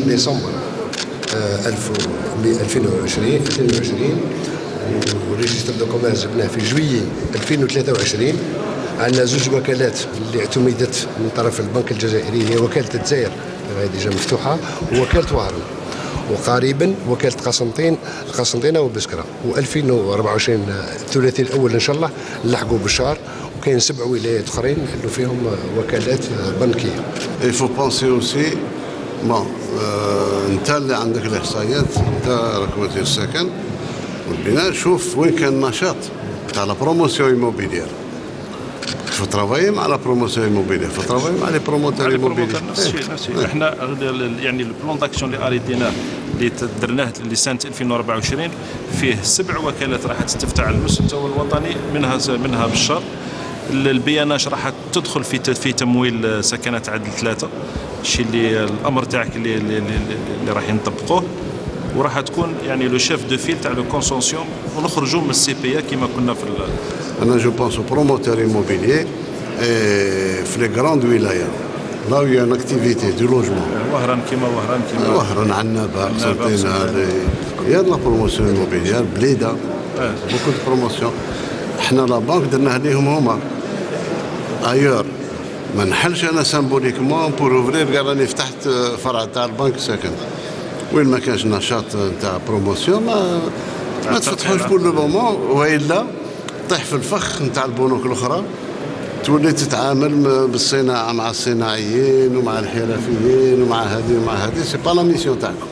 ديسمبر 2020 والريجستر دو كوميرس جبناه في جويي 2023. عندنا زوج وكالات اللي اعتمدت من طرف البنك الجزائري، هي وكالة الجزائر اللي ديجا مفتوحة ووكالة وهران، وقريبا وكالة قسنطينة وبسكرة. و2024 الثلاثي الأول إن شاء الله نلحقوا بالشهر، وكاين 7 ولايات أخرين اللي فيهم وكالات بنكية. Il faut penser aussi bon انت اللي عندك الاحصائيات، انت راك وزير السكن والبناء، شوف وين كان النشاط تاع لا بروموسيون ايموبيليير. faut travailler مع لا بروموسيون ايموبيليير، faut travailler مع لي بروموتور ايموبيليير. نفس الشيء. احنا يعني البلان داكسيون اللي اريتيناه اللي درناه لسنه 2024 فيه 7 وكالات راح تستفتح على المستوى الوطني، منها بالشر. البياناج راح تدخل في تمويل سكنات عدد 3، الشيء اللي الامر تاعك اللي راح نطبقوه، وراح تكون يعني لو شيف دو فيل تاع لو كونسونسيوم، ونخرجوا من السي بي كما كنا في انا جو بونس بروموتور ايموبيليير في لي غراند ولايا لا هي ان اكتيفيتي دو لوجمون. وهران عنابه قسنطينه، هي لا بروموسيون ايموبيليير بليده بوكو دو بروموسيون. احنا لا بانك درناها ليهم هما ايور، ما نحلش انا سامبوليكمون بور اوفرير قال راني فتحت فرع تاع البنك ساكن. وين ما كانش نشاط تاع بروموسيون ما تفتحوش بور لو مومون، والا طيح في الفخ نتاع البنوك الاخرى، تولي تتعامل بالصناعه مع الصناعيين ومع الحرفيين ومع هذه ومع هذه. سي با لا ميسيون تاعكم.